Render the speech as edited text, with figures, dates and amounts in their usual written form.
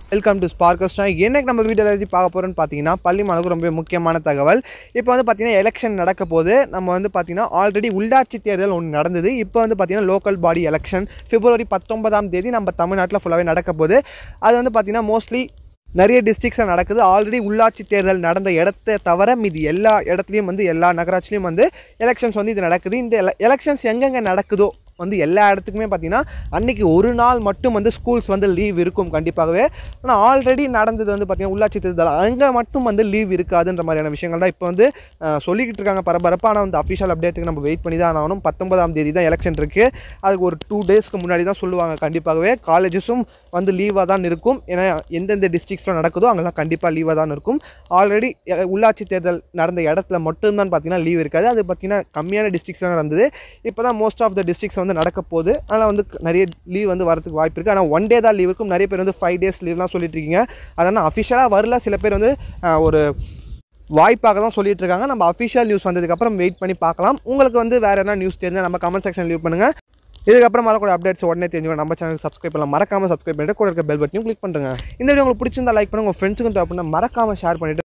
Welcome to Sparkers. என்னைக்கு நம்ம வீடியோவில் எழுதி பார்க்க போகிறோன்னு பார்த்தீங்கன்னா பள்ளி மாணவர்களுக்கு ரொம்ப முக்கியமான தகவல். இப்போ வந்து பார்த்தீங்கன்னா எலெக்ஷன் நடக்க போது நம்ம வந்து பார்த்தீங்கன்னா ஆல்ரெடி உள்ளாட்சி தேர்தல் ஒன்று நடந்தது. இப்போ வந்து பார்த்தீங்கன்னா லோக்கல் பாடி எலெக்ஷன் February 19 நம்ம தமிழ்நாட்டில் ஃபுல்லாகவே நடக்க போகுது. அது வந்து பார்த்தீங்கன்னா மோஸ்ட்லி நிறைய டிஸ்ட்ரிக்ஸில் நடக்குது. ஆல்ரெடி உள்ளாட்சி தேர்தல் நடந்த இடத்த தவிர மீதி எல்லா இடத்துலையும் வந்து எல்லா நகராட்சிலையும் வந்து எலெக்ஷன்ஸ் வந்து இது நடக்குது. இந்த எலெக்ஷன்ஸ் எங்கெங்கே நடக்குதோ வந்து எல்லா இடத்துக்குமே பார்த்தீங்கன்னா அன்றைக்கி ஒரு நாள் மட்டும் வந்து ஸ்கூல்ஸ் வந்து லீவ் இருக்கும் கண்டிப்பாகவே. ஆனால் ஆல்ரெடி நடந்தது வந்து பார்த்திங்கன்னா உள்ளாட்சி தேர்தல் அங்கே மட்டும் வந்து லீவ் இருக்காதுன்ற மாதிரியான விஷயங்கள் தான் இப்போ வந்து சொல்லிக்கிட்டு இருக்காங்க பரபரப்பாக. ஆனால் வந்து அஃபிஷியல் அப்டேட்டுக்கு நம்ம வெயிட் பண்ணி தான் ஆகணும். 19 தான் எலெக்ஷன் இருக்குது. அதுக்கு ஒரு 2 டேஸ்க்கு முன்னாடி தான் சொல்லுவாங்க. கண்டிப்பாகவே காலேஜஸும் வந்து லீவாக தான் இருக்கும். ஏன்னா எந்தெந்த டிஸ்ட்ரிக்ஸில் நடக்குதோ அங்கெல்லாம் கண்டிப்பாக லீவாக தான் இருக்கும். ஆல்ரெடி உள்ளாட்சி தேர்தல் நடந்த இடத்துல மட்டும்தான் பார்த்திங்கன்னா லீவ் இருக்காது. அது பார்த்திங்கன்னா கம்மியான டிஸ்ட்ரிக்ஸில் நடந்தது. இப்போ தான் மோஸ்ட் ஆஃப் த டிஸ்ட்ரிக்ஸ் வந்து நடக்க போகுது. அதனால் வந்து நிறைய லீவ் வந்து வரதுக்கு வாய்ப்பு இருக்குது. ஆனால் 1 டே தான் லீவ் இருக்கும். நிறைய பேர் வந்து 5 டேஸ் லீவ்லாம் சொல்லிட்டு இருக்கீங்க. அதனால் அஃபிஷியலாக வரல. சில பேர் வந்து ஒரு வாய்ப்பாக தான் சொல்லிட்டு இருக்காங்க. நம்ம அஃபிஷியல் நியூஸ் வந்ததுக்கப்புறம் வெயிட் பண்ணி பார்க்கலாம். உங்களுக்கு வந்து வேறு என்ன நியூஸ் தெரிஞ்சால் நம்ம கமெண்ட் செக்ஷன் லீவ் பண்ணுங்கள். இதுக்கப்புறம் வரக்கூடிய அப்டேட்ஸ் உடனே தெரிஞ்சுக்கணும். நம்ம சேனலுக்கு சப்ஸ்கிரைப் பண்ணலாம். மறக்காமல் சப்ஸ்கிரைப் பண்ணிட்டு கூட இருக்க பெல் பட்டனையும் கிளிக் பண்ணுங்க. இந்த வீடியோ உங்களுக்கு பிடிச்சிருந்தா லைக் பண்ணுங்கள். உங்கள் ஃப்ரெண்ட்ஸுக்கும் தேவைப்பட்டா மறக்காமல் ஷேர் பண்ணிவிட்டு